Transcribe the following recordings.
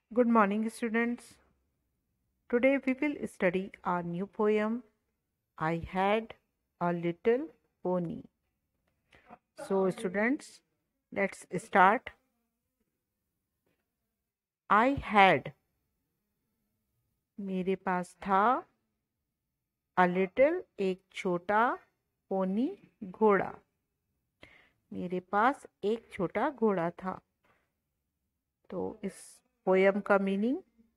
Good morning, students. Today we will study our new poem, I Had a Little Pony. So, students, let's start. I had, मेरे पास था, a little, एक छोटा, pony, घोड़ा. मेरे पास एक छोटा घोड़ा था. तो इस पोयम का मीनिंग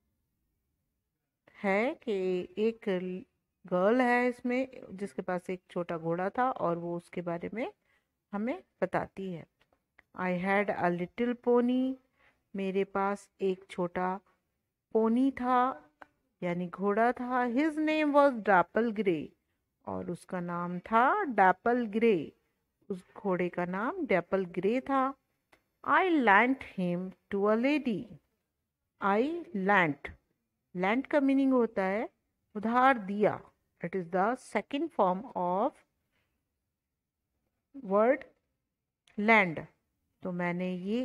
है कि एक गर्ल है इसमें जिसके पास एक छोटा घोड़ा था और वो उसके बारे में हमें बताती है. I had a little pony, मेरे पास एक छोटा पोनी था यानी घोड़ा था. His name was Dapple Grey, और उसका नाम था डैपल ग्रे. उस घोड़े का नाम डैपल ग्रे था. I lent him to a lady. I lent, lent का मीनिंग होता है उधार दिया. It is the second form of word lend. तो मैंने ये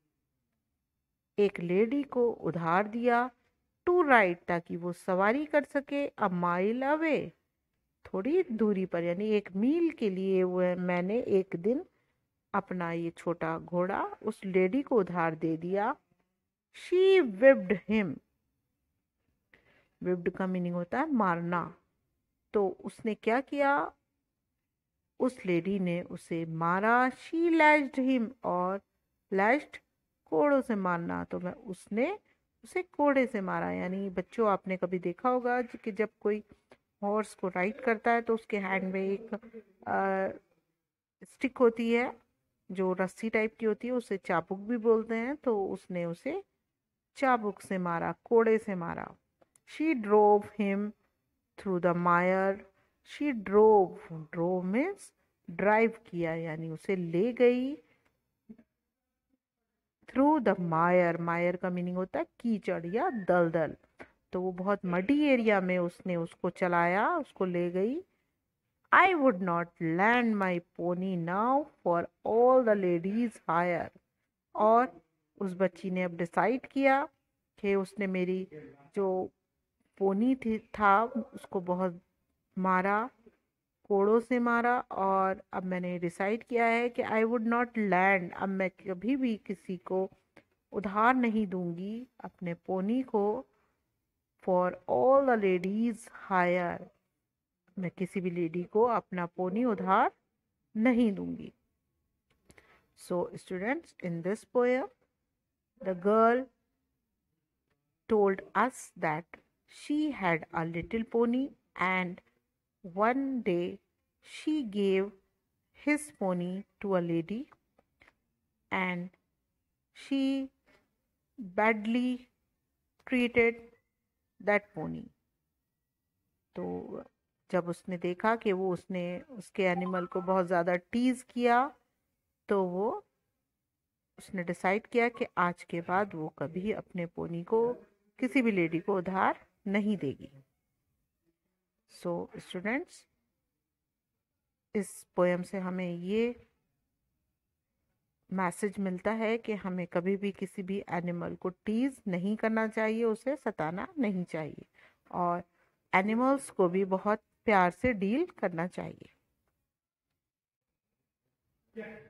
एक लेडी को उधार दिया. टू राइड, ताकि वो सवारी कर सके. अ माइल अवे, थोड़ी दूरी पर यानी एक मील के लिए वो मैंने एक दिन अपना ये छोटा घोड़ा उस लेडी को उधार दे दिया. शी विप्ड हिम, विप्ड का मीनिंग होता है मारना. तो उसने क्या किया, उस लेडी ने उसे मारा. शी लैश्ड हिम, और लैश्ड कोड़ों से मारना. तो मैं उसने उसे कोड़े से मारा. यानी बच्चों, आपने कभी देखा होगा कि जब कोई हॉर्स को राइड करता है तो उसके हैंड में एक स्टिक होती है जो रस्सी टाइप की होती है, उसे चाबुक भी बोलते हैं. तो उसने उसे चाबुक से मारा, कोड़े से मारा. She drove him through the mire. She drove, drove means drive किया यानी उसे ले गई. थ्रू द मायर, मायर का मीनिंग होता है कीचड़ या दलदल. तो वो बहुत मडी एरिया में उसने उसको चलाया, उसको ले गई. I would not lend my pony now for all the ladies hire. और उस बच्ची ने अब डिसाइड किया कि उसने मेरी जो पोनी था उसको बहुत मारा, कोड़ों से मारा. और अब मैंने डिसाइड किया है कि आई वुड नॉट लैंड, अब मैं कभी भी किसी को उधार नहीं दूंगी अपने पोनी को. For all the ladies hire, मैं किसी भी लेडी को अपना पोनी उधार नहीं दूंगी. So students, in this poem the girl told us that she had a little pony, and one day she gave his pony to a lady, and she badly treated that pony. तो जब उसने देखा कि वो उसने उसके animal को बहुत ज़्यादा टीज किया, तो वो उसने डिसाइड किया कि आज के बाद वो कभी अपने पोनी को किसी भी लेडी को उधार नहीं देगी. सो स्टूडेंट्स, इस पोएम से हमें ये मैसेज मिलता है कि हमें कभी भी किसी भी एनिमल को टीज नहीं करना चाहिए, उसे सताना नहीं चाहिए, और एनिमल्स को भी बहुत प्यार से डील करना चाहिए.